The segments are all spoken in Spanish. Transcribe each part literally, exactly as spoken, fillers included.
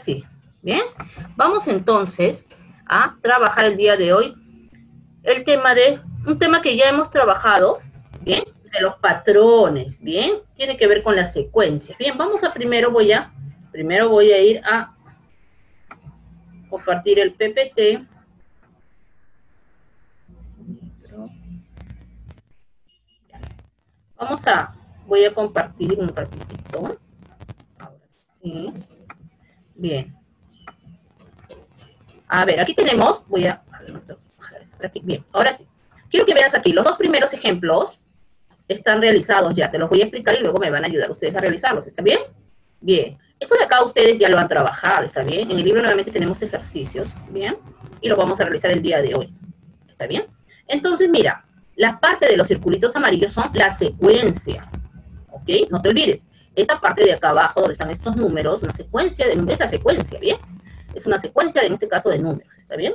sí. Bien, vamos entonces a trabajar el día de hoy el tema de, un tema que ya hemos trabajado, bien, de los patrones, bien, tiene que ver con las secuencias. Bien, vamos a primero voy a, primero voy a ir a compartir el P P T. Vamos a, voy a compartir un ratito. Ahora sí. Bien. A ver, aquí tenemos, voy a, aquí, bien, ahora sí. Quiero que veas aquí, los dos primeros ejemplos están realizados ya, te los voy a explicar y luego me van a ayudar ustedes a realizarlos, ¿está bien? Bien. Esto de acá ustedes ya lo han trabajado, ¿está bien? En el libro nuevamente tenemos ejercicios, ¿bien? Y lo vamos a realizar el día de hoy, ¿está bien? Entonces, mira, la parte de los circulitos amarillos son la secuencia, ¿ok? No te olvides, esta parte de acá abajo donde están estos números, una secuencia de números, esta secuencia, ¿bien? Es una secuencia, en este caso, de números, ¿está bien?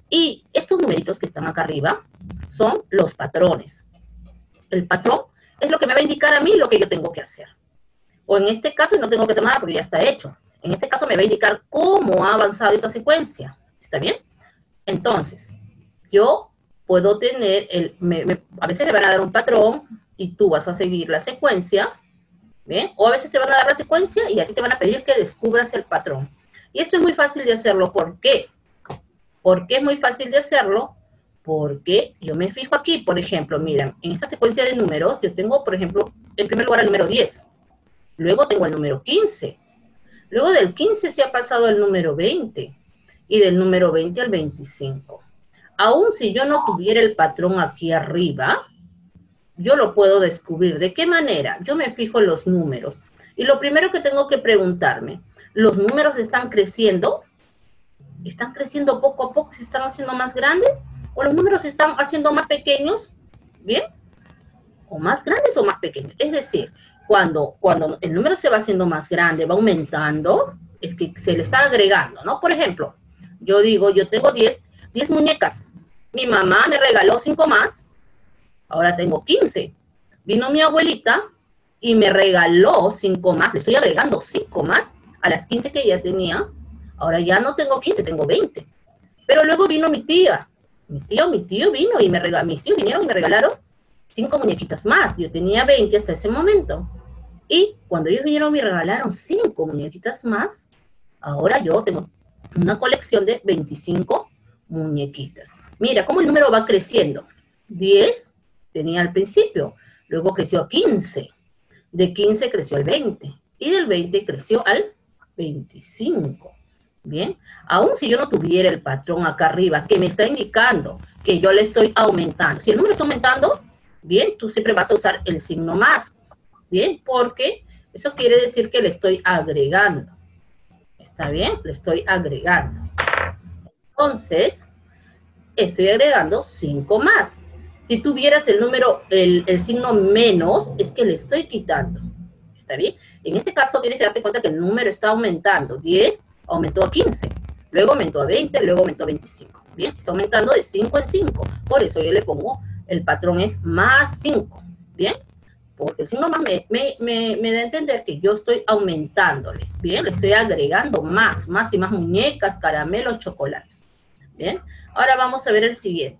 Y estos numeritos que están acá arriba son los patrones. El patrón es lo que me va a indicar a mí lo que yo tengo que hacer. O en este caso no tengo que hacer nada porque ya está hecho. En este caso me va a indicar cómo ha avanzado esta secuencia. ¿Está bien? Entonces, yo puedo tener, el, me, me, a veces me van a dar un patrón y tú vas a seguir la secuencia, ¿bien? O a veces te van a dar la secuencia y a ti te van a pedir que descubras el patrón. Y esto es muy fácil de hacerlo. ¿Por qué? ¿Por qué es muy fácil de hacerlo? Porque yo me fijo aquí, por ejemplo, miren, en esta secuencia de números, yo tengo, por ejemplo, en primer lugar el número diez. Luego tengo el número quince. Luego del quince se ha pasado al número veinte. Y del número veinte al veinticinco. Aún si yo no tuviera el patrón aquí arriba, yo lo puedo descubrir. ¿De qué manera? Yo me fijo en los números. Y lo primero que tengo que preguntarme, ¿los números están creciendo? ¿Están creciendo poco a poco? ¿Se están haciendo más grandes? ¿O los números se están haciendo más pequeños? ¿Bien? ¿O más grandes o más pequeños? Es decir, cuando, cuando el número se va haciendo más grande, va aumentando, es que se le está agregando, ¿no? Por ejemplo, yo digo, yo tengo diez, diez muñecas. Mi mamá me regaló cinco más, ahora tengo quince. Vino mi abuelita y me regaló cinco más, le estoy agregando cinco más a las quince que ya tenía. Ahora ya no tengo quince, tengo veinte. Pero luego vino mi tía. Mi tío, mi tío vino y me regaló, mis tíos vinieron y me regalaron cinco muñequitas más. Yo tenía veinte hasta ese momento. Y cuando ellos vinieron y me regalaron cinco muñequitas más, ahora yo tengo una colección de veinticinco muñequitas. Mira cómo el número va creciendo. diez tenía al principio, luego creció a quince. De quince creció al veinte. Y del veinte creció al veinticinco. Bien, aún si yo no tuviera el patrón acá arriba que me está indicando que yo le estoy aumentando, si el número está aumentando, bien, tú siempre vas a usar el signo más, bien, porque eso quiere decir que le estoy agregando, ¿está bien? Le estoy agregando. Entonces, estoy agregando cinco más. Si tuvieras el número, el, el signo menos, es que le estoy quitando, ¿está bien? En este caso tienes que darte cuenta que el número está aumentando, diez aumentó a quince, luego aumentó a veinte, luego aumentó a veinticinco. Bien, está aumentando de cinco en cinco. Por eso yo le pongo, el patrón es más cinco. Bien, porque el signo más me, me, me, me da a entender que yo estoy aumentándole. Bien, le estoy agregando más, más y más muñecas, caramelos, chocolates. Bien, ahora vamos a ver el siguiente.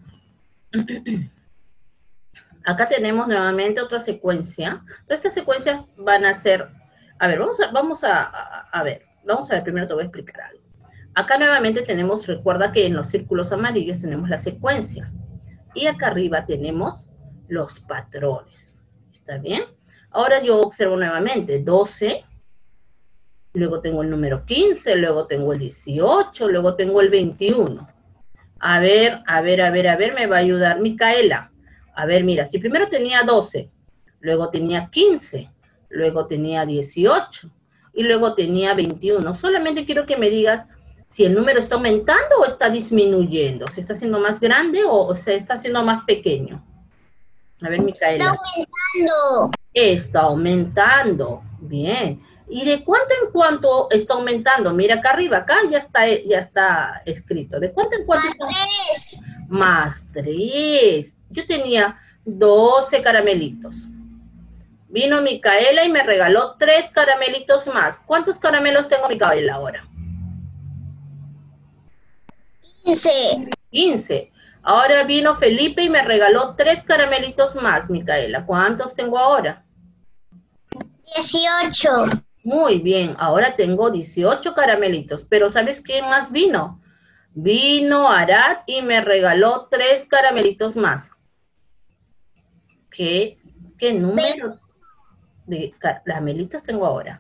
Acá tenemos nuevamente otra secuencia. Todas estas secuencias van a ser, a ver, vamos a, vamos a, a, a ver. Vamos a ver, primero te voy a explicar algo. Acá nuevamente tenemos, recuerda que en los círculos amarillos tenemos la secuencia. Y acá arriba tenemos los patrones. ¿Está bien? Ahora yo observo nuevamente doce, luego tengo el número quince, luego tengo el dieciocho, luego tengo el veintiuno. A ver, a ver, a ver, a ver, me va a ayudar Micaela. A ver, mira, si primero tenía doce, luego tenía quince, luego tenía dieciocho, y luego tenía veintiuno. Solamente quiero que me digas si el número está aumentando o está disminuyendo. ¿Se está haciendo más grande o, o se está haciendo más pequeño? A ver, Micaela. Está aumentando. Está aumentando. Bien. ¿Y de cuánto en cuánto está aumentando? Mira acá arriba, acá ya está, ya está escrito. ¿De cuánto en cuánto? Más está? tres. Más tres. Yo tenía doce caramelitos. Vino Micaela y me regaló tres caramelitos más. ¿Cuántos caramelos tengo, Micaela, ahora? quince. quince. Ahora vino Felipe y me regaló tres caramelitos más, Micaela. ¿Cuántos tengo ahora? dieciocho. Muy bien, ahora tengo dieciocho caramelitos. Pero ¿sabes quién más vino? Vino Arad y me regaló tres caramelitos más. ¿Qué, qué número de caramelitos tengo ahora?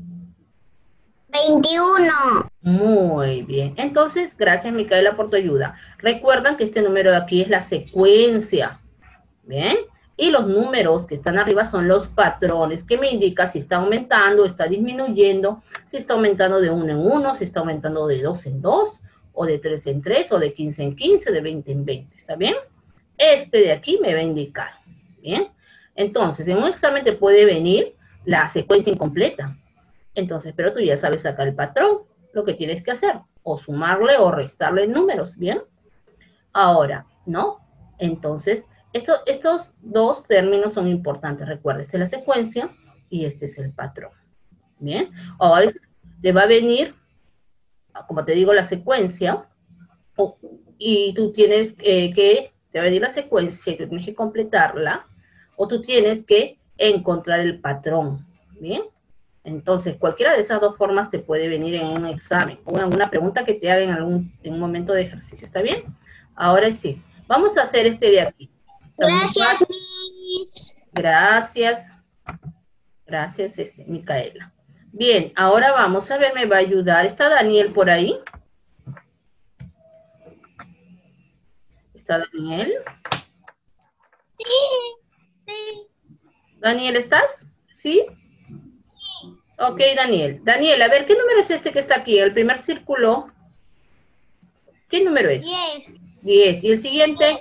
veintiuno. Muy bien. Entonces, gracias, Micaela, por tu ayuda. Recuerdan que este número de aquí es la secuencia. Bien. Y los números que están arriba son los patrones, que me indican si está aumentando, está disminuyendo, si está aumentando de uno en uno, si está aumentando de dos en dos, o de tres en tres, o de quince en quince, de veinte en veinte. ¿Está bien? Este de aquí me va a indicar. Bien. Entonces, en un examen te puede venir la secuencia incompleta. Entonces, pero tú ya sabes sacar el patrón, lo que tienes que hacer, o sumarle o restarle números, ¿bien? Ahora, ¿no? Entonces, esto, estos dos términos son importantes, recuerda, esta es la secuencia y este es el patrón, ¿bien? O a veces te va a venir, como te digo, la secuencia, o, y tú tienes eh, que, te va a venir la secuencia y tú tienes que completarla, o tú tienes que encontrar el patrón, ¿bien? Entonces, cualquiera de esas dos formas te puede venir en un examen o en alguna pregunta que te hagan en algún en un momento de ejercicio. ¿Está bien? Ahora sí. Vamos a hacer este de aquí. Gracias, Miss. Gracias. Gracias, este, Micaela. Bien, ahora vamos a ver, me va a ayudar. ¿Está Daniel por ahí? ¿Está Daniel? Sí, sí. Daniel, ¿estás? ¿Sí? Ok, Daniel. Daniel, a ver, ¿qué número es este que está aquí? El primer círculo. ¿Qué número es? diez. diez. ¿Y el siguiente?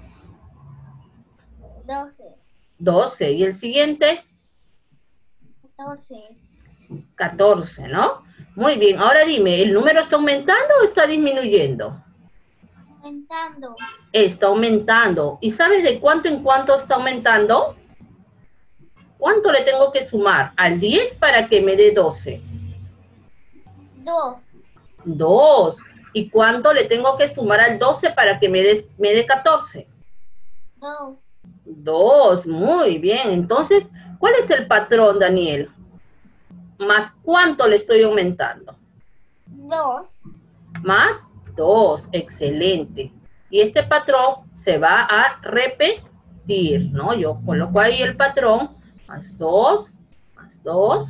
doce. doce. ¿Y el siguiente? catorce. catorce, ¿no? Muy bien. Ahora dime, ¿el número está aumentando o está disminuyendo? Aumentando. Está aumentando. ¿Y sabes de cuánto en cuánto está aumentando? ¿Cuánto le tengo que sumar al diez para que me dé doce? dos. dos. ¿Y cuánto le tengo que sumar al doce para que me dé, me dé catorce? dos. dos. Muy bien. Entonces, ¿cuál es el patrón, Daniel? ¿Más cuánto le estoy aumentando? dos. Más dos. Excelente. Y este patrón se va a repetir, ¿no? Yo coloco ahí el patrón, más dos, más dos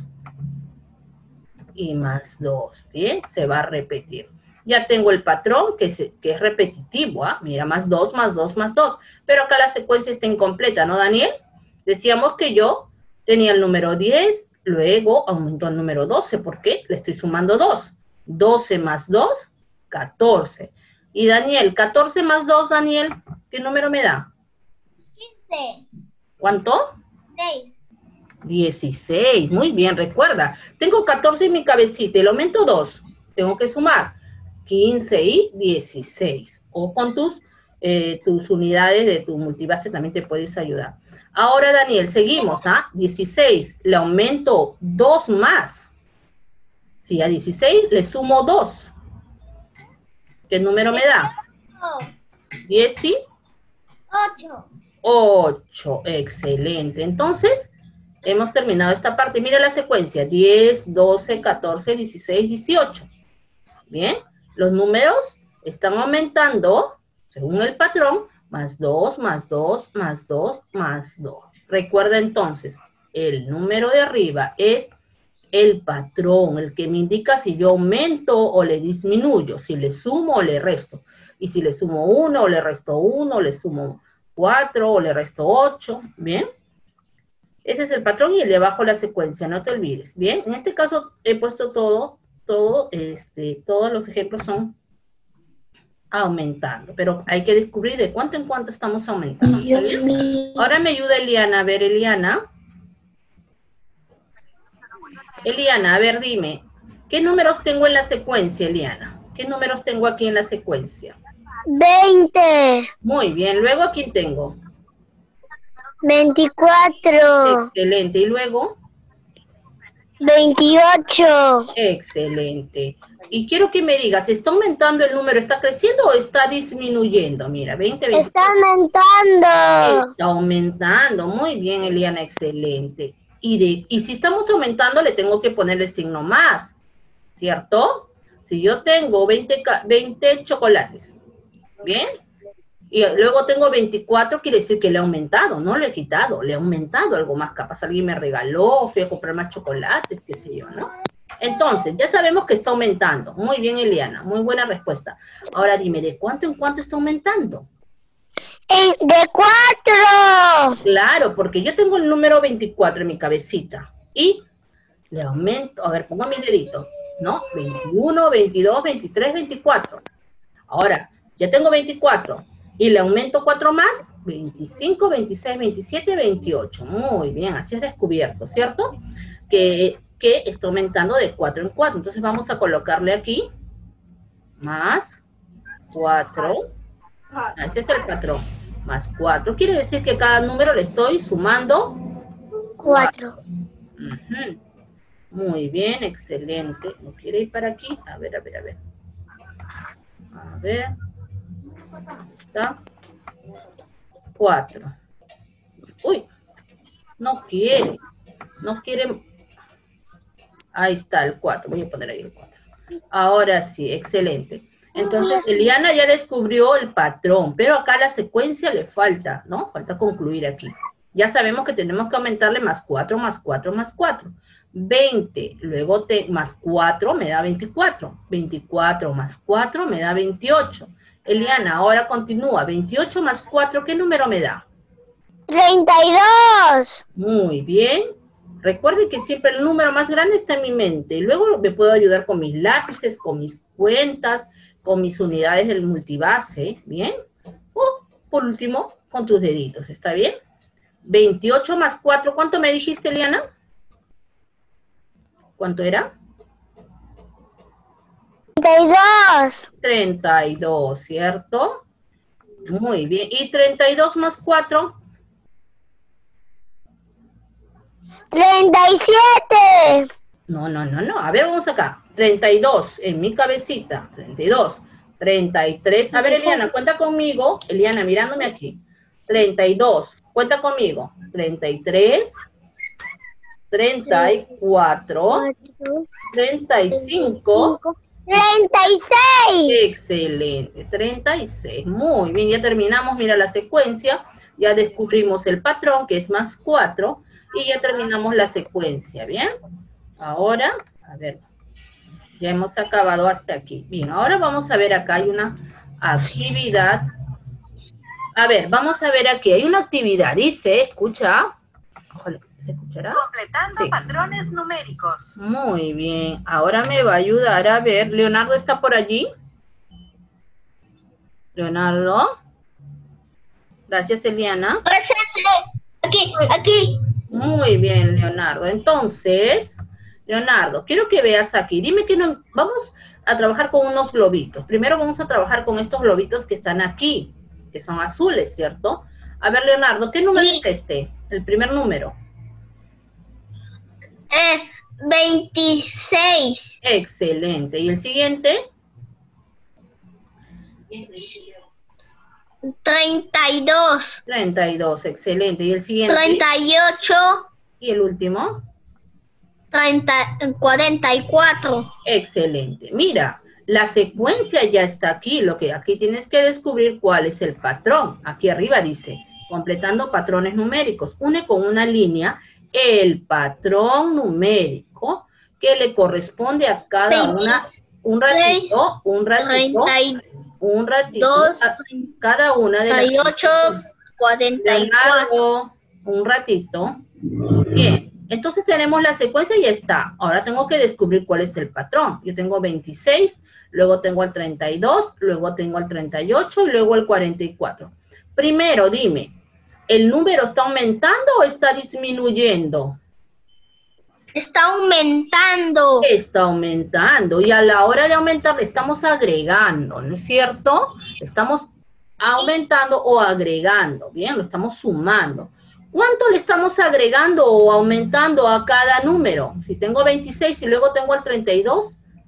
y más dos. Bien, se va a repetir. Ya tengo el patrón que, se, que es repetitivo, ¿ah? Mira, más dos, más dos, más dos. Pero acá la secuencia está incompleta, ¿no, Daniel? Decíamos que yo tenía el número diez, luego aumentó el número doce. ¿Por qué? Le estoy sumando dos. doce más dos, catorce. Y Daniel, catorce más dos, Daniel, ¿qué número me da? quince. ¿Cuánto? seis. dieciséis. Muy bien, recuerda. Tengo catorce en mi cabecita y le aumento dos. Tengo que sumar quince y dieciséis. O con tus, eh, tus unidades de tu multibase también te puedes ayudar. Ahora, Daniel, seguimos, ¿ah? dieciséis, le aumento dos más. Si a dieciséis le sumo dos. ¿Qué número me da? ocho. ocho. Excelente. Entonces, hemos terminado esta parte. Mira la secuencia. diez, doce, catorce, dieciséis, dieciocho. Bien. Los números están aumentando según el patrón. Más dos, más dos, más dos, más dos. Recuerda entonces, el número de arriba es el patrón, el que me indica si yo aumento o le disminuyo, si le sumo o le resto. Y si le sumo uno o le resto uno, le sumo cuatro o le resto ocho, ¿bien? Ese es el patrón y el de abajo la secuencia, no te olvides, ¿bien? En este caso he puesto todo, todo, este, todos los ejemplos son aumentando, pero hay que descubrir de cuánto en cuánto estamos aumentando. ¿Está bien? Ahora me ayuda Eliana, a ver, Eliana. Eliana, a ver, dime, ¿qué números tengo en la secuencia, Eliana? ¿Qué números tengo aquí en la secuencia? veinte. Muy bien, luego ¿a quién tengo? veinticuatro. Excelente, y luego... veintiocho. Excelente. Y quiero que me digas, ¿está aumentando el número? ¿Está creciendo o está disminuyendo? Mira, veinte, veinte. Está aumentando. Está aumentando. Muy bien, Eliana, excelente. Y, de, y si estamos aumentando, le tengo que poner el signo más, ¿cierto? Si yo tengo veinte, veinte chocolates, ¿bien? Y luego tengo veinticuatro, quiere decir que le he aumentado, no le he quitado, le he aumentado algo más. Capaz alguien me regaló, fui a comprar más chocolates, qué sé yo, ¿no? Entonces, ya sabemos que está aumentando. Muy bien, Eliana, muy buena respuesta. Ahora dime, ¿de cuánto en cuánto está aumentando? Eh, de cuatro. Claro, porque yo tengo el número veinticuatro en mi cabecita. Y le aumento, a ver, pongo mi dedito, ¿no? veintiuno, veintidós, veintitrés, veinticuatro. Ahora, ya tengo veinticuatro. Y le aumento cuatro más, veinticinco, veintiséis, veintisiete, veintiocho. Muy bien, así es descubierto, ¿cierto? Que, que está aumentando de cuatro en cuatro. Entonces vamos a colocarle aquí, más cuatro. Ese es el patrón. Más cuatro. Quiere decir que cada número le estoy sumando Cuatro. Uh-huh. Muy bien, excelente. ¿No quiere ir para aquí? A ver, a ver, a ver. A ver. Está. Cuatro. Uy. No quiere. No quiere. Ahí está el cuatro. Voy a poner ahí el cuatro. Ahora sí, excelente. Entonces, Eliana ya descubrió el patrón, pero acá la secuencia le falta, ¿no? Falta concluir aquí. Ya sabemos que tenemos que aumentarle más cuatro, más cuatro, más cuatro. veinte, luego te, más cuatro me da veinticuatro. veinticuatro más cuatro me da veintiocho. Eliana, ahora continúa. veintiocho más cuatro, ¿qué número me da? Treinta y dos. Muy bien. Recuerden que siempre el número más grande está en mi mente. Luego me puedo ayudar con mis lápices, con mis cuentas, con mis unidades del multibase, ¿bien? O, por último, con tus deditos, ¿está bien? veintiocho más cuatro, ¿cuánto me dijiste, Eliana? ¿Cuánto era? Treinta y dos. treinta y dos, ¿cierto? Muy bien. ¿Y treinta y dos más cuatro? Treinta y siete. No, no, no, no. A ver, vamos acá. treinta y dos en mi cabecita. treinta y dos. treinta y tres. A ver, Eliana, cuenta conmigo. Eliana, mirándome aquí. treinta y dos. Cuenta conmigo. treinta y tres. treinta y cuatro. treinta y cinco. Treinta y seis. Excelente. treinta y seis. Muy bien, ya terminamos. Mira la secuencia. Ya descubrimos el patrón, que es más cuatro. Y ya terminamos la secuencia, ¿bien? Ahora, a ver, ya hemos acabado hasta aquí. Bien, ahora vamos a ver acá, hay una actividad. A ver, vamos a ver aquí, hay una actividad, dice, escucha. Ojalá, ¿se escuchará? Completando Sí. patrones numéricos. Muy bien, ahora me va a ayudar a ver. ¿Leonardo está por allí? ¿Leonardo? Gracias, Eliana. Aquí, aquí. Muy bien, Leonardo. Entonces, Leonardo, quiero que veas aquí. Dime que no, vamos a trabajar con unos globitos. Primero vamos a trabajar con estos globitos que están aquí, que son azules, ¿cierto? A ver, Leonardo, ¿qué número Sí. es este? El primer número. Eh, veintiséis. Excelente. ¿Y el siguiente? Treinta y dos. treinta y dos. Excelente. ¿Y el siguiente? Treinta y ocho. ¿Y el último? Treinta, cuarenta y cuatro. Excelente. Mira, la secuencia ya está aquí. Lo que aquí tienes que descubrir cuál es el patrón. Aquí arriba dice, completando patrones numéricos. Une con una línea el patrón numérico que le corresponde a cada una, un ratito, un ratito, Treinta y un ratito, dos. a cada una de Treinta y las... ocho. Cuarenta y cuatro. Leonardo, un ratito. Bien, entonces tenemos la secuencia y ya está. Ahora tengo que descubrir cuál es el patrón. Yo tengo veintiséis, luego tengo el treinta y dos, luego tengo el treinta y ocho y luego el cuarenta y cuatro. Primero, dime, ¿el número está aumentando o está disminuyendo? Está aumentando. Está aumentando y a la hora de aumentar le estamos agregando, ¿no es cierto? Estamos aumentando o agregando, bien, lo estamos sumando. ¿Cuánto le estamos agregando o aumentando a cada número? Si tengo veintiséis y luego tengo el treinta y dos,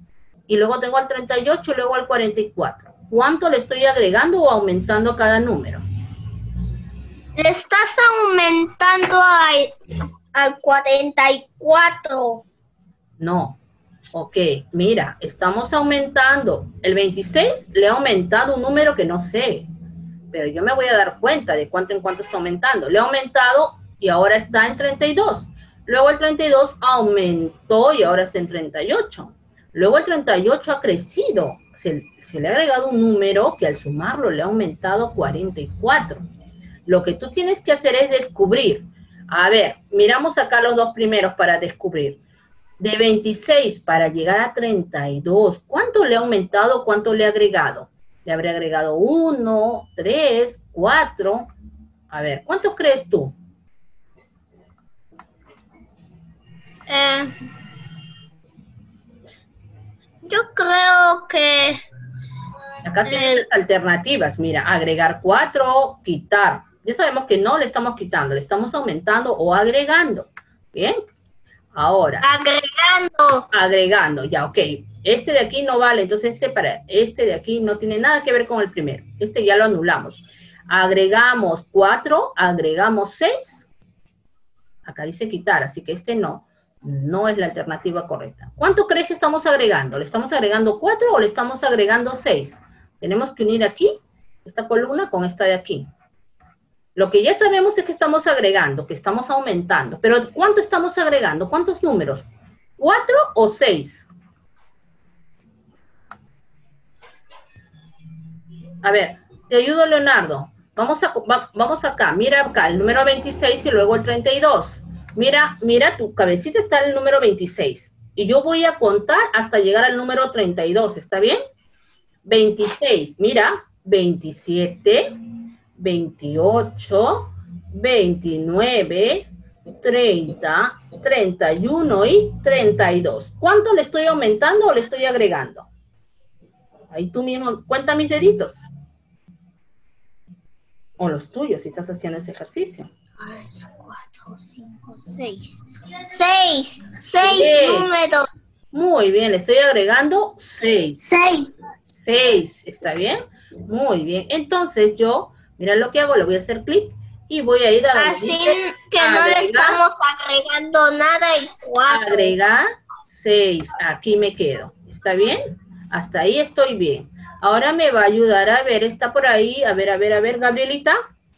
y luego tengo al treinta y ocho y luego al cuarenta y cuatro. ¿Cuánto le estoy agregando o aumentando a cada número? Le estás aumentando al, al cuarenta y cuatro. No. Ok, mira, estamos aumentando. El veintiséis le he aumentado un número que no sé, pero yo me voy a dar cuenta de cuánto en cuánto está aumentando. Le he aumentado y ahora está en treinta y dos. Luego el treinta y dos aumentó y ahora está en treinta y ocho. Luego el treinta y ocho ha crecido. Se, se le ha agregado un número que al sumarlo le ha aumentado cuarenta y cuatro. Lo que tú tienes que hacer es descubrir. A ver, miramos acá los dos primeros para descubrir. De veintiséis para llegar a treinta y dos, ¿cuánto le ha aumentado, cuánto le ha agregado? Le habré agregado uno, tres, cuatro. A ver, ¿cuántos crees tú? Eh, yo creo que... Acá tienes las alternativas. Mira, agregar cuatro, quitar. Ya sabemos que no le estamos quitando, le estamos aumentando o agregando. ¿Bien? Ahora. Agregando. Agregando, ya, ok. Este de aquí no vale, entonces este para este de aquí no tiene nada que ver con el primero. Este ya lo anulamos. Agregamos cuatro, agregamos seis. Acá dice quitar, así que este no. No es la alternativa correcta. ¿Cuánto crees que estamos agregando? ¿Le estamos agregando cuatro o le estamos agregando seis? Tenemos que unir aquí, esta columna con esta de aquí. Lo que ya sabemos es que estamos agregando, que estamos aumentando. Pero ¿cuánto estamos agregando? ¿Cuántos números? ¿Cuatro o seis? A ver, te ayudo, Leonardo. Vamos, a, va, vamos acá. Mira acá el número veintiséis y luego el treinta y dos. Mira, mira, tu cabecita está en el número veintiséis. Y yo voy a contar hasta llegar al número treinta y dos. ¿Está bien? veintiséis, mira, veintisiete... veintiocho, veintinueve, treinta, treinta y uno y treinta y dos. ¿Cuánto le estoy aumentando o le estoy agregando? Ahí tú mismo, cuenta mis deditos. O los tuyos, si estás haciendo ese ejercicio. tres, cuatro, cinco, seis. Seis. Seis números. Muy bien, le estoy agregando seis. Seis. Seis, ¿está bien? Muy bien. Entonces yo... Mira lo que hago, le voy a hacer clic y voy a ir a donde Así dice que no agregar, le estamos agregando nada y cuatro. Agregar seis. Aquí me quedo. ¿Está bien? Hasta ahí estoy bien. Ahora me va a ayudar a ver, está por ahí. A ver, a ver, a ver, Gabrielita.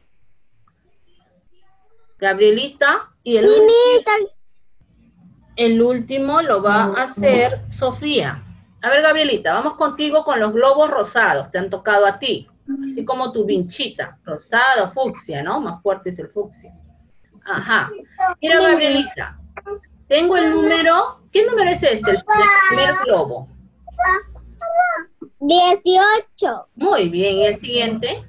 Gabrielita. Y el, Sí, último, el último lo va a hacer Sofía. A ver, Gabrielita, vamos contigo con los globos rosados. Te han tocado a ti. Así como tu vinchita, rosado, fucsia, ¿no? Más fuerte es el fucsia. Ajá. Mira, Gabrielita, tengo el número, ¿qué número es este? El primer globo. dieciocho. Muy bien, ¿y el siguiente?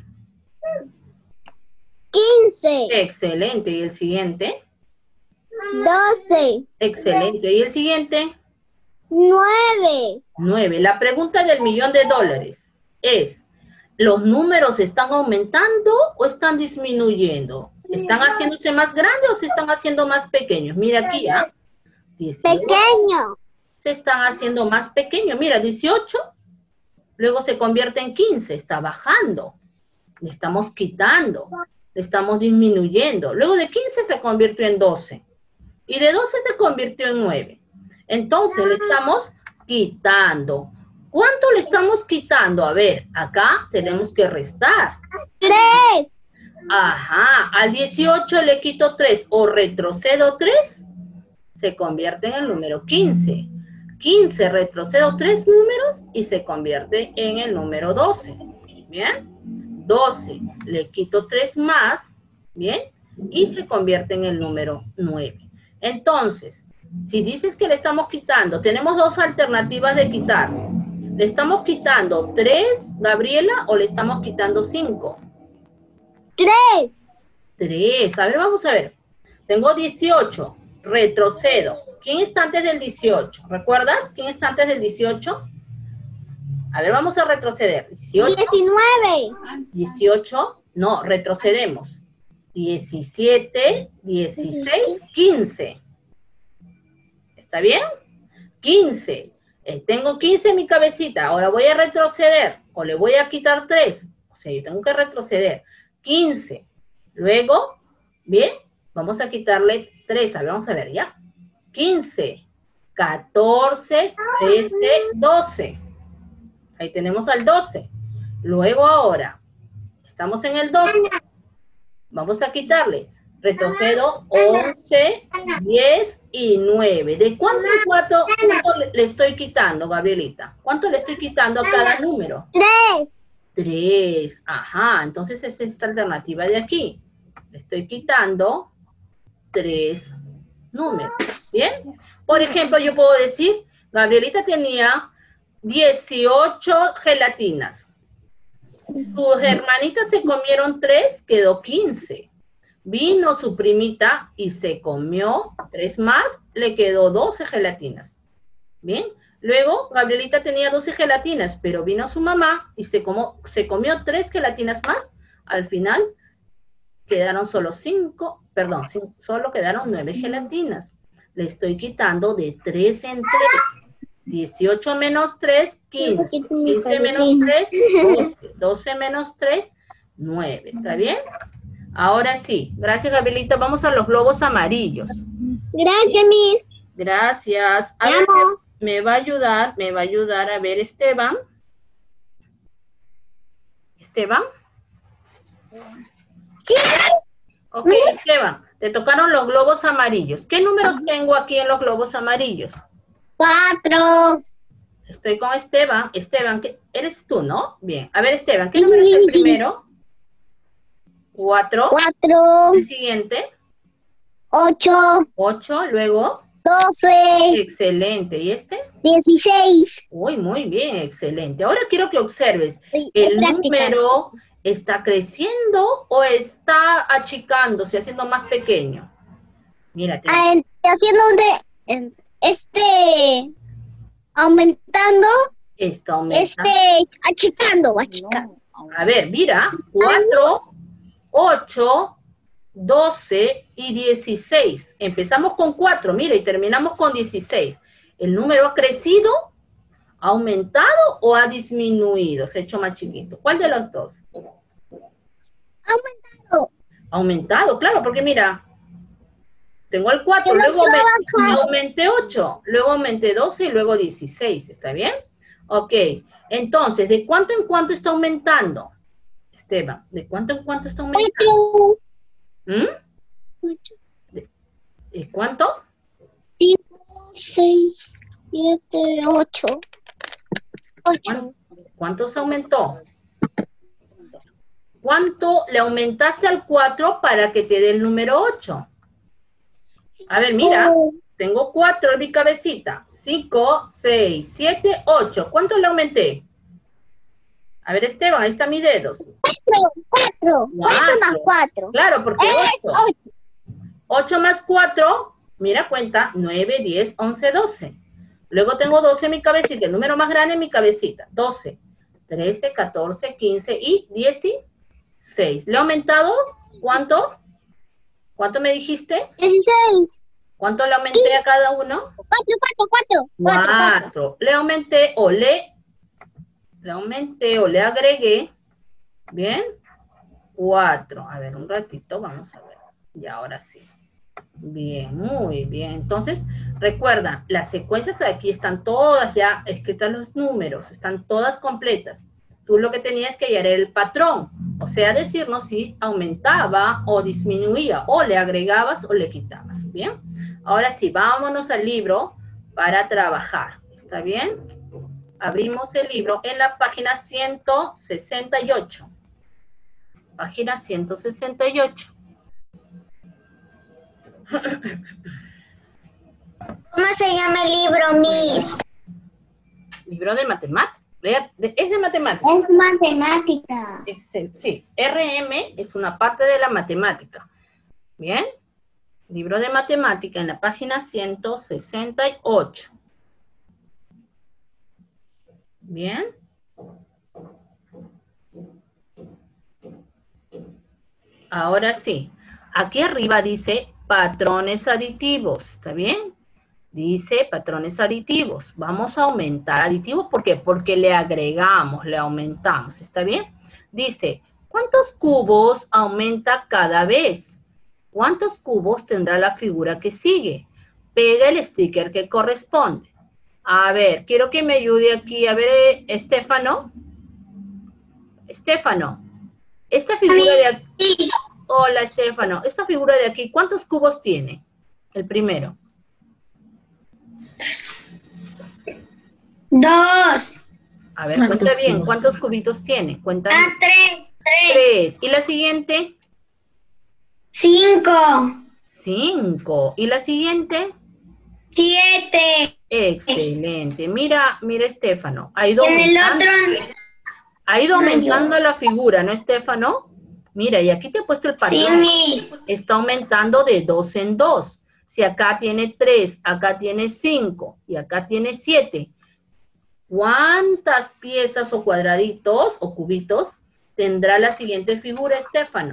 quince. Excelente, ¿y el siguiente? doce. Excelente, ¿y el siguiente? nueve. nueve. La pregunta del millón de dólares es, ¿los números están aumentando o están disminuyendo? ¿Están haciéndose más grandes o se están haciendo más pequeños? Mira aquí, ¿ah? dieciocho. Pequeño. Se están haciendo más pequeños. Mira, dieciocho, luego se convierte en quince, está bajando. Le estamos quitando, le estamos disminuyendo. Luego de quince se convirtió en doce. Y de doce se convirtió en nueve. Entonces le estamos quitando. ¿Cuánto le estamos quitando? A ver, acá tenemos que restar. tres. Ajá, al dieciocho le quito tres o retrocedo tres, se convierte en el número quince. quince retrocedo tres números y se convierte en el número doce. ¿Bien? doce le quito tres más, ¿bien? Y se convierte en el número nueve. Entonces, si dices que le estamos quitando, tenemos dos alternativas de quitar. ¿Le estamos quitando tres, Gabriela, o le estamos quitando cinco? tres. tres. A ver, vamos a ver. Tengo dieciocho. Retrocedo. ¿Quién está antes del dieciocho? ¿Recuerdas? ¿Quién está antes del dieciocho? A ver, vamos a retroceder. dieciocho. diecinueve. dieciocho. No, retrocedemos. diecisiete, dieciséis, quince. ¿Está bien? quince. Eh, tengo quince en mi cabecita, ahora voy a retroceder, o le voy a quitar tres, o sea, yo tengo que retroceder. quince, luego, bien, vamos a quitarle tres, a ver, vamos a ver, ya. quince, catorce, trece, doce. Ahí tenemos al doce. Luego ahora, estamos en el doce. Vamos a quitarle. Retrocedo once, diez y nueve. ¿De cuánto, cuánto, cuánto le, le estoy quitando, Gabrielita? ¿Cuánto le estoy quitando a cada número? Tres. tres. Ajá, entonces es esta alternativa de aquí. Le estoy quitando tres números. ¿Bien? Por ejemplo, yo puedo decir, Gabrielita tenía dieciocho gelatinas. Sus hermanitas se comieron tres, quedó quince. Vino su primita y se comió tres más, le quedó doce gelatinas. Bien, luego Gabrielita tenía doce gelatinas, pero vino su mamá y se, comió, se comió tres gelatinas más. Al final quedaron solo cinco, perdón, cinco, solo quedaron nueve gelatinas. Le estoy quitando de tres en tres. dieciocho menos tres, quince. quince menos tres, doce. doce menos tres, nueve. ¿Está bien? Ahora sí. Gracias, Gabrielita. Vamos a los globos amarillos. Gracias, Miss. Gracias. A ver, me va a ayudar, me va a ayudar a ver Esteban. ¿Esteban? Sí. Ok, Esteban, te tocaron los globos amarillos. ¿Qué números tengo aquí en los globos amarillos? Cuatro. Estoy con Esteban. Esteban, ¿qué? Eres tú, ¿no? Bien. A ver, Esteban, ¿qué número es el primero? Cuatro. Cuatro. El siguiente. Ocho. Ocho, luego. Doce. Excelente. ¿Y este? Dieciséis. Uy, muy bien, excelente. Ahora quiero que observes. Sí, ¿El práctica. número está creciendo o está achicándose, haciendo más pequeño? Mírate. Ah, haciendo de este aumentando, Está aumentando. este achicando, achicando. A ver, mira. cuatro, ocho, doce y dieciséis. Empezamos con cuatro, mira, y terminamos con dieciséis. ¿El número ha crecido, ha aumentado o ha disminuido? Se ha hecho más chiquito. ¿Cuál de los dos? Aumentado. Aumentado, claro, porque mira, tengo el cuatro, luego me, aumenté ocho, luego aumenté doce y luego dieciséis, ¿está bien? Ok, entonces, ¿de cuánto en cuánto está aumentando? Esteban, ¿de cuánto en cuánto está aumentando? ¿Mm? ¿De, ¿De cuánto? Cinco, seis, siete, ocho. Ocho. ¿Cuánto se aumentó? ¿Cuánto le aumentaste al cuatro para que te dé el número ocho? A ver, mira, tengo cuatro en mi cabecita. cinco, seis, siete, ocho. ¿Cuánto le aumenté? A ver, Esteban, ahí están mis dedos. Cuatro, cuatro. Cuatro más cuatro. Claro, porque Es ocho. ocho. ocho más cuatro, mira, cuenta, nueve, diez, once, doce. Luego tengo doce en mi cabecita, el número más grande en mi cabecita. doce, trece, catorce, quince y dieciséis. ¿Le he aumentado? ¿Cuánto? ¿Cuánto me dijiste? Dieciséis. ¿Cuánto le aumenté a cada uno? Cuatro, cuatro, cuatro. Cuatro, cuatro. Cuatro. Le aumenté o le, le aumenté o le agregué, ¿bien? Cuatro. A ver, un ratito, vamos a ver. Y ahora sí. Bien, muy bien. Entonces, recuerda, las secuencias aquí están todas ya escritas los números, están todas completas. Tú lo que tenías que hallar era el patrón, o sea, decirnos si aumentaba o disminuía, o le agregabas o le quitabas, ¿bien? Ahora sí, vámonos al libro para trabajar, ¿está bien? Abrimos el libro en la página ciento sesenta y ocho. Página ciento sesenta y ocho. ¿Cómo se llama el libro, Miss? Libro de matemáticas. Es de matemáticas. Es matemática. Excel, sí. R M es una parte de la matemática. ¿Bien? Libro de matemática en la página ciento sesenta y ocho. ¿Bien? Ahora sí. Aquí arriba dice patrones aditivos. ¿Está bien? Dice patrones aditivos. Vamos a aumentar aditivos. ¿Por qué? Porque le agregamos, le aumentamos. ¿Está bien? Dice, ¿cuántos cubos aumenta cada vez? ¿Cuántos cubos tendrá la figura que sigue? Pega el sticker que corresponde. A ver, quiero que me ayude aquí. A ver, Estefano. Estefano. Esta figura de aquí. Hola, Estefano. Esta figura de aquí, ¿cuántos cubos tiene? El primero. Dos. A ver, cuenta bien. ¿Cuántos cubitos tiene? Cuenta bien. Ah, tres. Tres. Tres. ¿Y la siguiente? Cinco. Cinco. ¿Y la siguiente? Siete. Excelente. Mira, mira, Estefano. Ha ido En el aumentando, otro. ha ido aumentando la figura, ¿no, Estefano? Mira, y aquí te he puesto el Sí, patrón. Miss. Está aumentando de dos en dos. Si acá tiene tres, acá tiene cinco y acá tiene siete. ¿Cuántas piezas o cuadraditos o cubitos tendrá la siguiente figura, Estefano?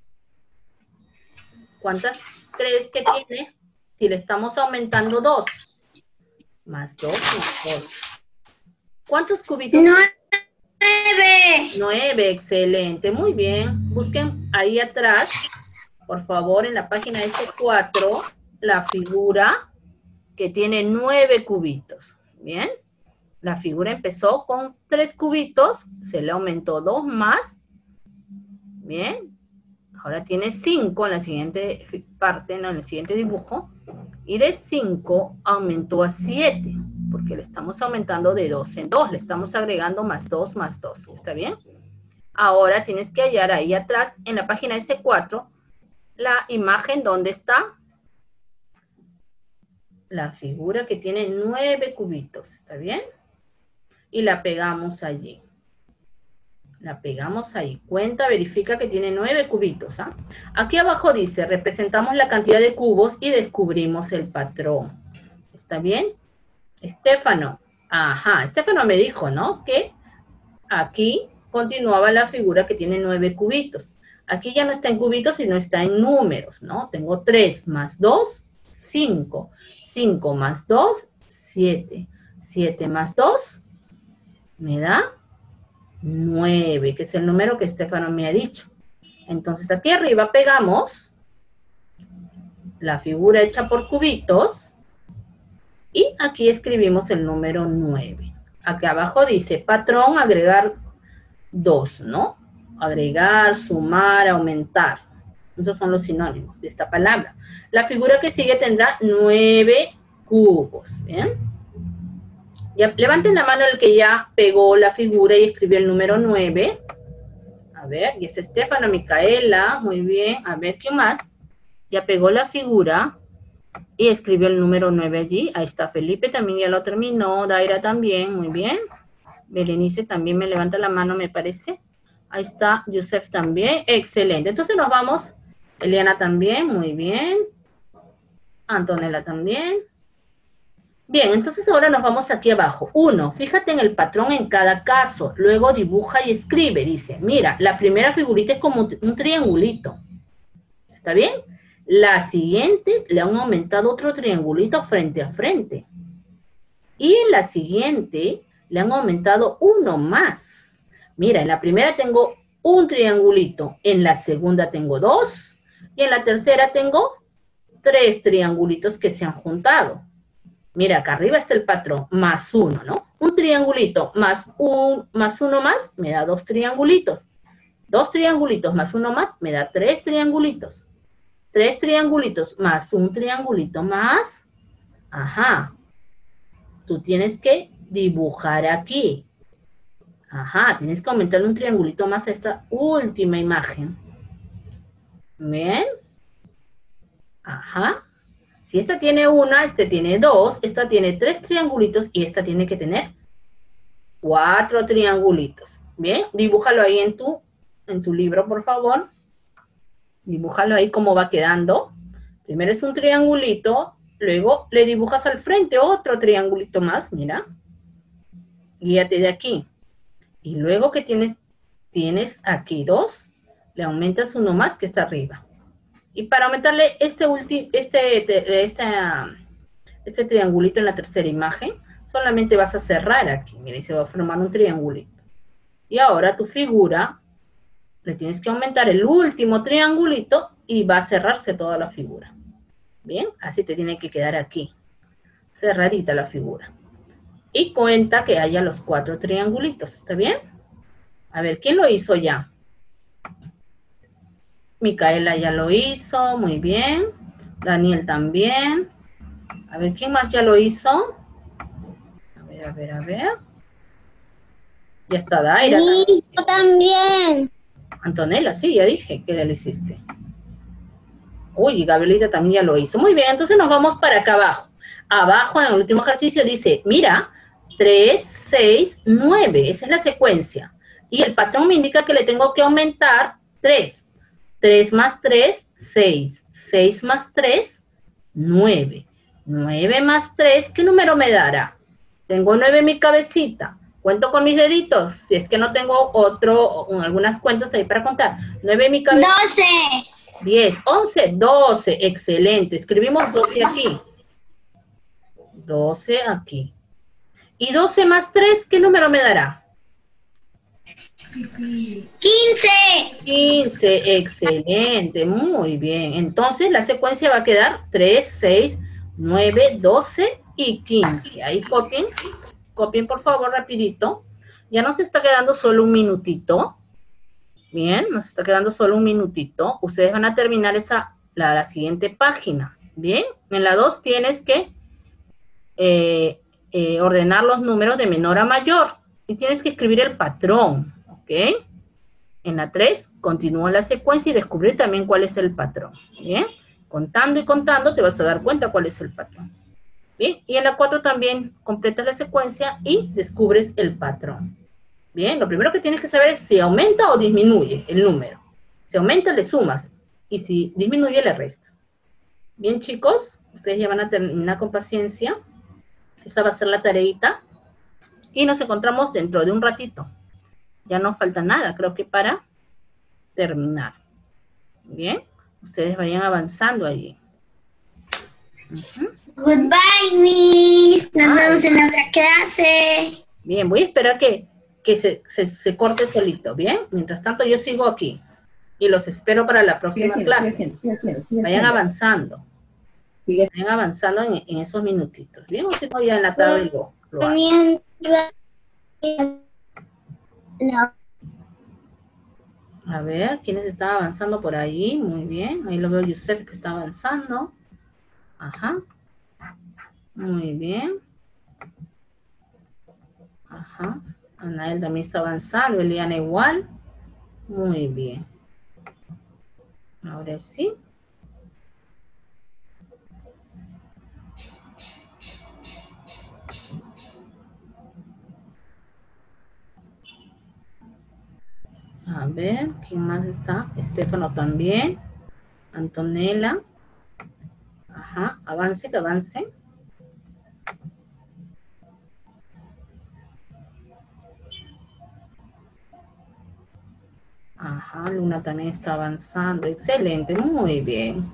¿Cuántas crees que tiene? Si le estamos aumentando dos. Más dos, más dos. ¿Cuántos cubitos? Nueve. Nueve, excelente. Muy bien. Busquen ahí atrás, por favor, en la página ese cuatro, la figura que tiene nueve cubitos. ¿Bien? La figura empezó con tres cubitos, se le aumentó dos más. Bien. Ahora tiene cinco en la siguiente parte, ¿no? En el siguiente dibujo. Y de cinco aumentó a siete, porque le estamos aumentando de dos en dos. Le estamos agregando más dos, más dos. ¿Está bien? Ahora tienes que hallar ahí atrás, en la página ese cuatro, la imagen donde está la figura que tiene nueve cubitos. ¿Está bien? Y la pegamos allí. La pegamos ahí. Cuenta, verifica que tiene nueve cubitos. ¿Ah? Aquí abajo dice, representamos la cantidad de cubos y descubrimos el patrón. ¿Está bien? Estefano. Ajá, Estefano me dijo, ¿no? Que aquí continuaba la figura que tiene nueve cubitos. Aquí ya no está en cubitos, sino está en números, ¿no? Tengo tres más dos, cinco. cinco más dos, siete. siete más dos, me da nueve, que es el número que Estefano me ha dicho. Entonces aquí arriba pegamos la figura hecha por cubitos y aquí escribimos el número nueve. Aquí abajo dice patrón agregar dos, ¿no? Agregar, sumar, aumentar. Esos son los sinónimos de esta palabra. La figura que sigue tendrá nueve cubos, ¿bien? Ya, levanten la mano el que ya pegó la figura y escribió el número nueve. A ver, y es Estefano, Micaela, muy bien. A ver, ¿qué más? Ya pegó la figura y escribió el número nueve allí. Ahí está Felipe, también ya lo terminó. Daira también, muy bien. Berenice también me levanta la mano, me parece. Ahí está, Yusef también, excelente. Entonces nos vamos, Eliana también, muy bien. Antonella también. Bien, entonces ahora nos vamos aquí abajo. Uno, fíjate en el patrón en cada caso. Luego dibuja y escribe. Dice, mira, la primera figurita es como un triangulito. ¿Está bien? La siguiente le han aumentado otro triangulito frente a frente. Y en la siguiente le han aumentado uno más. Mira, en la primera tengo un triangulito. En la segunda tengo dos. Y en la tercera tengo tres triangulitos que se han juntado. Mira, acá arriba está el patrón, más uno, ¿no? Un triangulito más un, más uno más, me da dos triangulitos. Dos triangulitos más uno más, me da tres triangulitos. Tres triangulitos más un triangulito más. Ajá. Tú tienes que dibujar aquí. Ajá, tienes que aumentarle un triangulito más a esta última imagen. ¿Bien? Ajá. Si esta tiene una, este tiene dos, esta tiene tres triangulitos y esta tiene que tener cuatro triangulitos. Bien, dibújalo ahí en tu, en tu libro, por favor. Dibújalo ahí cómo va quedando. Primero es un triangulito, luego le dibujas al frente otro triangulito más, mira. Guíate de aquí. Y luego que tienes, tienes aquí dos, le aumentas uno más que está arriba. Y para aumentarle este último, este, esta, este triangulito en la tercera imagen, solamente vas a cerrar aquí, mira, y se va a formar un triangulito. Y ahora tu figura, le tienes que aumentar el último triangulito y va a cerrarse toda la figura. Bien, así te tiene que quedar aquí, cerradita la figura. Y cuenta que haya los cuatro triangulitos, ¿está bien? A ver, ¿quién lo hizo ya? Micaela ya lo hizo, muy bien. Daniel también. A ver, ¿quién más ya lo hizo? A ver, a ver, a ver. Ya está Daira. Y yo también. Antonella, sí, ya dije que ya lo hiciste. Uy, Gabrielita también ya lo hizo. Muy bien, entonces nos vamos para acá abajo. Abajo en el último ejercicio dice, mira, tres, seis, nueve. Esa es la secuencia. Y el patrón me indica que le tengo que aumentar tres. tres más tres, seis. seis más tres, nueve. nueve más tres, ¿qué número me dará? Tengo nueve en mi cabecita. Cuento con mis deditos, si es que no tengo otro, algunas cuentas ahí para contar. nueve en mi cabecita. doce. diez, once, doce. Excelente. Escribimos doce aquí. doce aquí. Y doce más tres, ¿qué número me dará? quince. quince. Excelente. Muy bien. Entonces la secuencia va a quedar tres, seis, nueve, doce y quince. Ahí copien. Copien, por favor, rapidito. Ya nos está quedando solo un minutito. Bien, nos está quedando solo un minutito. Ustedes van a terminar esa, la, la siguiente página. Bien, en la dos tienes que eh, eh, ordenar los números de menor a mayor. Y tienes que escribir el patrón. ¿Ok? En la tres, continúa la secuencia y descubrir también cuál es el patrón. Bien, contando y contando te vas a dar cuenta cuál es el patrón. Bien, y en la cuatro también completas la secuencia y descubres el patrón. Bien, lo primero que tienes que saber es si aumenta o disminuye el número. Si aumenta, le sumas. Y si disminuye, le restas. Bien, chicos, ustedes ya van a terminar con paciencia. Esa va a ser la tareita. Y nos encontramos dentro de un ratito. Ya no falta nada, creo que para terminar. Bien, ustedes vayan avanzando allí. Uh-huh. Goodbye, Miss. Nos Ay. vemos en la otra clase. Bien, voy a esperar que, que se, se, se corte solito, ¿bien? Mientras tanto yo sigo aquí. Y los espero para la próxima Sigue clase. haciendo, sigue haciendo, sigue Vayan haciendo. avanzando. Sigue. Vayan avanzando en, en esos minutitos. ¿Bien? O si no, ya en la tarde lo, lo hago. Mientras la A ver, ¿quiénes están avanzando por ahí? Muy bien. Ahí lo veo Yusef que está avanzando. Ajá. Muy bien. Ajá. Anael también está avanzando. Eliana igual. Muy bien. Ahora sí. A ver, ¿quién más está? Estefano también. Antonella. Ajá, avance, que avance. Ajá, Luna también está avanzando. Excelente, muy bien.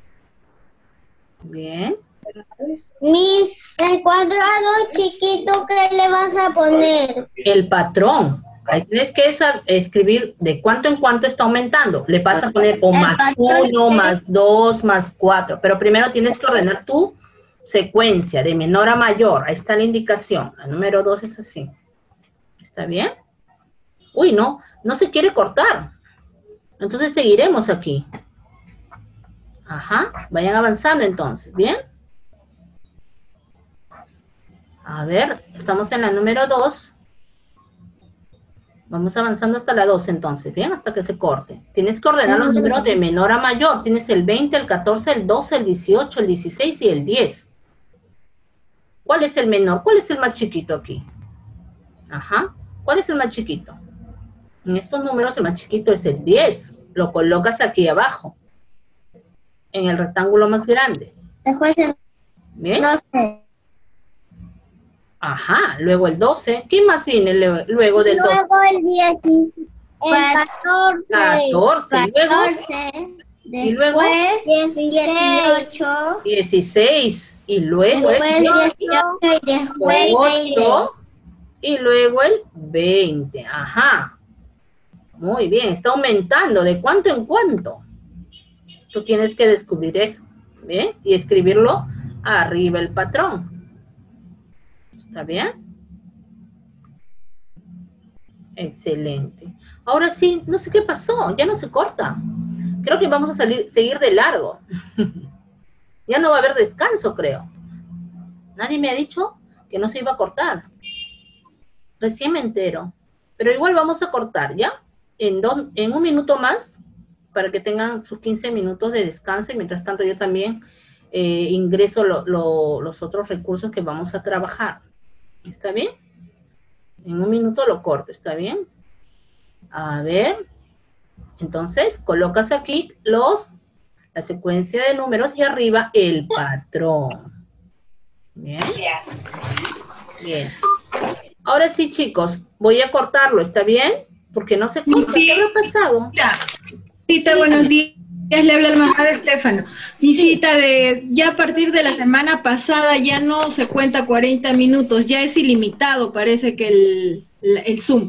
Bien. Miss, el cuadrado chiquito que le vas a poner. El patrón. Ahí tienes que esa- escribir de cuánto en cuánto está aumentando. Le vas a poner o El más patrón. uno, más dos, más cuatro. Pero primero tienes que ordenar tu secuencia de menor a mayor. Ahí está la indicación. La número dos es así. ¿Está bien? Uy, no, no se quiere cortar. Entonces seguiremos aquí. Ajá, vayan avanzando entonces, ¿bien? A ver, estamos en la número dos. Vamos avanzando hasta la dos entonces, ¿bien? Hasta que se corte. Tienes que ordenar los números de menor a mayor. Tienes el veinte, el catorce, el doce, el dieciocho, el dieciséis y el diez. ¿Cuál es el menor? ¿Cuál es el más chiquito aquí? Ajá. ¿Cuál es el más chiquito? En estos números el más chiquito es el diez. Lo colocas aquí abajo. En el rectángulo más grande. Después el ¿Bien? doce. Ajá. Luego el doce. ¿Qué más viene le- luego del doce? Luego el diez. El catorce. catorce. Luego catorce. Y luego Después dieciocho. dieciséis. Y luego el Después dieciocho y después veinte. ocho. Y luego el veinte. Ajá. Muy bien, está aumentando. ¿De cuánto en cuánto? Tú tienes que descubrir eso. ¿Bien? Y escribirlo arriba el patrón. ¿Está bien? Excelente. Ahora sí, no sé qué pasó. Ya no se corta. Creo que vamos a salir, seguir de largo. Ya no va a haber descanso, creo. Nadie me ha dicho que no se iba a cortar. Recién me entero. Pero igual vamos a cortar, ¿ya? En, dos, en un minuto más, para que tengan sus quince minutos de descanso. Y mientras tanto yo también eh, ingreso lo, lo, los otros recursos que vamos a trabajar. ¿Está bien? En un minuto lo corto, ¿está bien? A ver. Entonces, colocas aquí los, la secuencia de números y arriba el patrón. Bien. Bien. Ahora sí, chicos, voy a cortarlo, ¿está bien? Porque no se corta. Sí. ¿Qué habrá pasado? Cita, sí. Buenos días. Le habla la mamá de Estefano. Mi cita de, ya a partir de la semana pasada ya no se cuenta cuarenta minutos, ya es ilimitado, parece que el, el Zoom.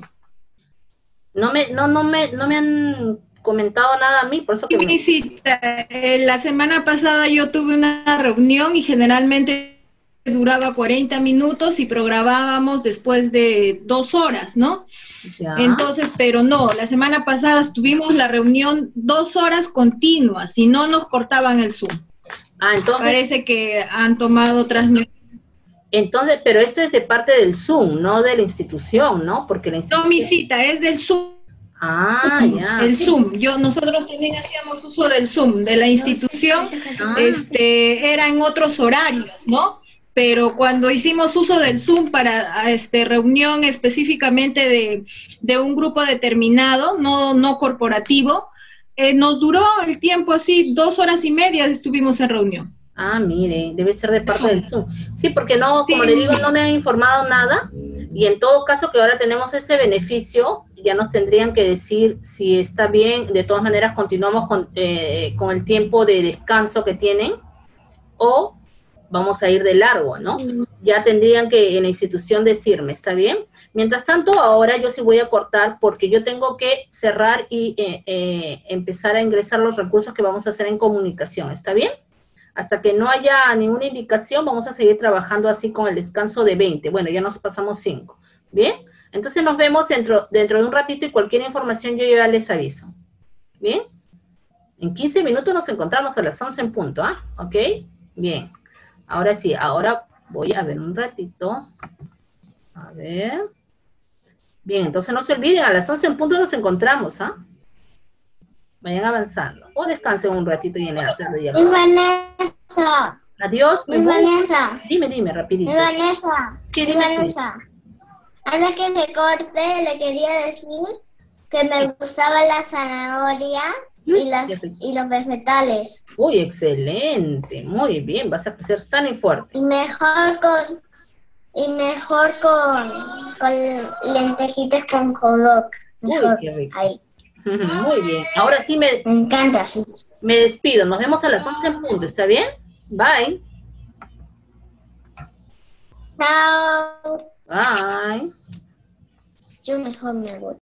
No me, no, no me, no me han comentado nada a mí, por eso que... Mi cita, eh, la semana pasada yo tuve una reunión y generalmente duraba cuarenta minutos y programábamos después de dos horas, ¿no? Ya. Entonces, pero no, la semana pasada tuvimos la reunión dos horas continuas y no nos cortaban el Zoom. Ah, entonces... Parece que han tomado otras medidas. Entonces, pero esto es de parte del Zoom, no de la institución, ¿no? Porque la institución... No, mi cita, es del Zoom. Ah, ya. El Zoom. Yo, nosotros también hacíamos uso del Zoom, de la institución, ah. este, era en otros horarios, ¿no? Pero cuando hicimos uso del Zoom para este, reunión específicamente de, de un grupo determinado, no, no corporativo, eh, nos duró el tiempo así, dos horas y media estuvimos en reunión. Ah, mire, debe ser de parte Zoom. del Zoom. Sí, porque no, como sí. le digo, no me han informado nada, y en todo caso que ahora tenemos ese beneficio, ya nos tendrían que decir si está bien, de todas maneras continuamos con, eh, con el tiempo de descanso que tienen, o vamos a ir de largo, ¿no? Ya tendrían que en la institución decirme, ¿está bien? Mientras tanto, ahora yo sí voy a cortar porque yo tengo que cerrar y eh, eh, empezar a ingresar los recursos que vamos a hacer en comunicación, ¿está bien? Hasta que no haya ninguna indicación, vamos a seguir trabajando así con el descanso de veinte. Bueno, ya nos pasamos cinco, ¿bien? Entonces nos vemos dentro, dentro de un ratito y cualquier información yo ya les aviso, ¿bien? En quince minutos nos encontramos a las once en punto, ¿ah? ¿Ok? Bien. Ahora sí, ahora voy a ver un ratito. A ver. Bien, entonces no se olviden, a las once en punto nos encontramos, ¿ah? Vayan avanzando. O descansen un ratito y en la tarde ya. Y Vanessa. Adiós. Y Vanessa. Dime, dime, rapidito. Y Vanessa. Sí, y dime. Vanessa. Antes que se corte, le quería decir que me gustaba la zanahoria y, las, y los vegetales. Uy, excelente, muy bien, vas a ser sana y fuerte. Y mejor con, y mejor con, con lentejitas con hot dog. Mejor. Uy, qué rico. Ahí. Muy bien, ahora sí me, me encanta, sí. Me despido, nos vemos a las once en punto, ¿está bien? Bye. Chao. Bye. Yo mejor me voy.